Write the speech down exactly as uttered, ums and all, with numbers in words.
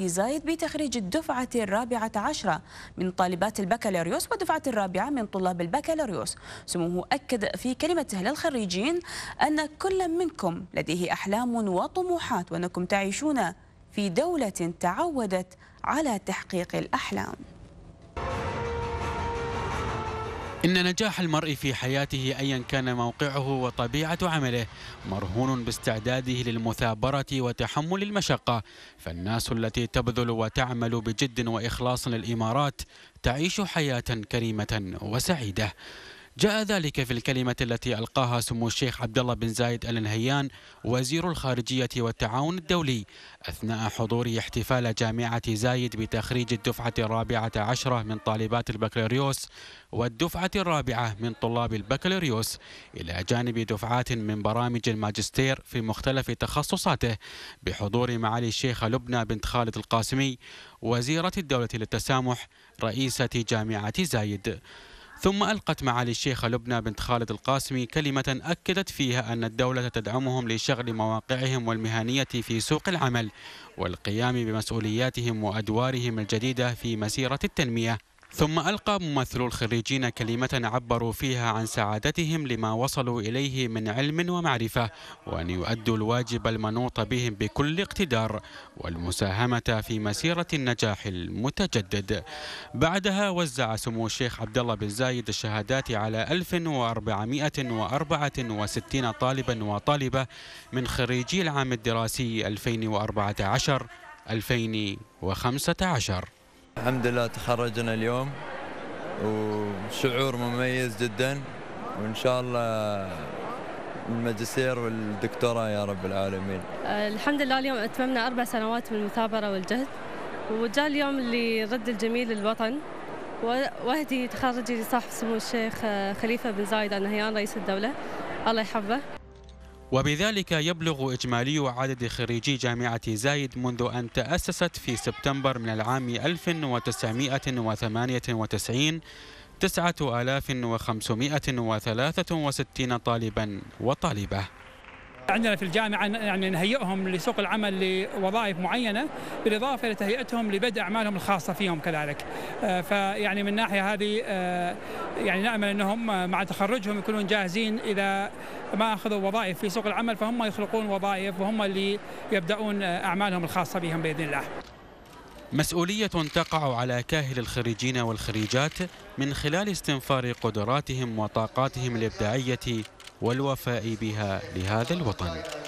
زايد بتخريج الدفعة الرابعة عشرة من طالبات البكالوريوس والدفعة الرابعة من طلاب البكالوريوس. سموه أكد في كلمته للخريجين أن كل منكم لديه أحلام وطموحات، وأنكم تعيشون في دولة تعودت على تحقيق الأحلام. إن نجاح المرء في حياته أيا كان موقعه وطبيعة عمله مرهون باستعداده للمثابرة وتحمل المشقة، فالناس التي تبذل وتعمل بجد وإخلاص للإمارات تعيش حياة كريمة وسعيدة. جاء ذلك في الكلمة التي ألقاها سمو الشيخ عبد الله بن زايد آل نهيان وزير الخارجية والتعاون الدولي أثناء حضور احتفال جامعة زايد بتخريج الدفعة الرابعة عشرة من طالبات البكالوريوس والدفعة الرابعة من طلاب البكالوريوس، إلى جانب دفعات من برامج الماجستير في مختلف تخصصاته، بحضور معالي الشيخة لبنى بنت خالد القاسمي وزيرة الدولة للتسامح رئيسة جامعة زايد. ثم ألقت معالي الشيخة لبنى بنت خالد القاسمي كلمة أكدت فيها أن الدولة تدعمهم لشغل مواقعهم والمهنية في سوق العمل والقيام بمسؤولياتهم وأدوارهم الجديدة في مسيرة التنمية. ثم ألقى ممثلو الخريجين كلمة عبروا فيها عن سعادتهم لما وصلوا إليه من علم ومعرفة، وأن يؤدوا الواجب المنوط بهم بكل اقتدار والمساهمة في مسيرة النجاح المتجدد. بعدها وزع سمو الشيخ عبد الله بن زايد الشهادات على ألف وأربعمائة وأربعة وستين طالبا وطالبة من خريجي العام الدراسي ألفين وأربعة عشر ألفين وخمسة عشر. الحمد لله تخرجنا اليوم وشعور مميز جدا، وإن شاء الله الماجستير والدكتوراه يا رب العالمين. الحمد لله اليوم أتممنا أربع سنوات من المثابرة والجهد، وجاء اليوم اللي رد الجميل للوطن، وأهدي تخرجي لصاحب سمو الشيخ خليفة بن زايد آل نهيان رئيس الدولة، الله يحفظه. وبذلك يبلغ إجمالي عدد خريجي جامعة زايد منذ أن تأسست في سبتمبر من العام ألف وتسعمائة وثمانية وتسعين تسعة آلاف وخمسمائة وثلاثة وستين طالبا وطالبة. عندنا في الجامعة يعني نهيئهم لسوق العمل لوظائف معينة، بالإضافة إلى تهيئتهم لبدء أعمالهم الخاصة فيهم كذلك. فيعني من الناحية هذه يعني نأمل أنهم مع تخرجهم يكونون جاهزين، إذا ما أخذوا وظائف في سوق العمل فهم يخلقون وظائف وهم اللي يبدأون أعمالهم الخاصة بهم بإذن الله. مسؤولية تقع على كاهل الخريجين والخريجات من خلال استنفار قدراتهم وطاقاتهم الإبداعية والوفاء بها لهذا الوطن.